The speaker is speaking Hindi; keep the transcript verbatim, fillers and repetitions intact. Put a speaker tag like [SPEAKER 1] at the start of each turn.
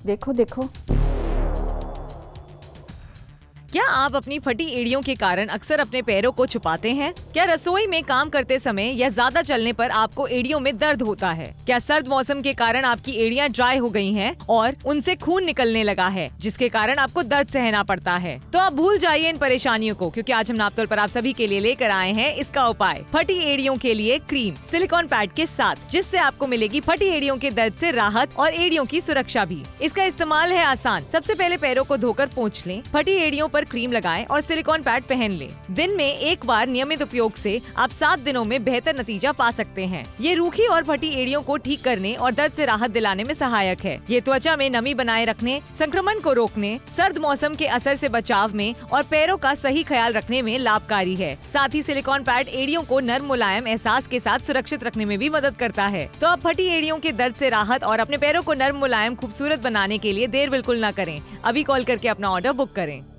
[SPEAKER 1] देखो देखो।
[SPEAKER 2] क्या आप अपनी फटी एड़ियों के कारण अक्सर अपने पैरों को छुपाते हैं? क्या रसोई में काम करते समय या ज्यादा चलने पर आपको एड़ियों में दर्द होता है? क्या सर्द मौसम के कारण आपकी एड़ियां ड्राई हो गई हैं और उनसे खून निकलने लगा है, जिसके कारण आपको दर्द सहना पड़ता है? तो आप भूल जाइए इन परेशानियों को, क्योंकि आज हम नापतोल पर आप सभी के लिए लेकर आए हैं इसका उपाय। फटी एड़ियों के लिए क्रीम सिलिकॉन पैड के साथ, जिससे आपको मिलेगी फटी एड़ियों के दर्द से राहत और एड़ियों की सुरक्षा भी। इसका इस्तेमाल है आसान। सबसे पहले पैरों को धोकर पोंछ लें, फटी एड़ियों पर क्रीम लगाएं और सिलिकॉन पैड पहन लें। दिन में एक बार नियमित उपयोग से आप सात दिनों में बेहतर नतीजा पा सकते हैं। ये रूखी और फटी एड़ियों को ठीक करने और दर्द से राहत दिलाने में सहायक है। ये त्वचा में नमी बनाए रखने, संक्रमण को रोकने, सर्द मौसम के असर से बचाव में और पैरों का सही ख्याल रखने में लाभकारी है। साथ ही सिलिकॉन पैड एड़ियों को नर्म मुलायम एहसास के साथ सुरक्षित रखने में भी मदद करता है। तो आप फटी एड़ियों के दर्द से राहत और अपने पैरों को नर्म मुलायम खूबसूरत बनाने के लिए देर बिल्कुल न करें। अभी कॉल करके अपना ऑर्डर बुक करें।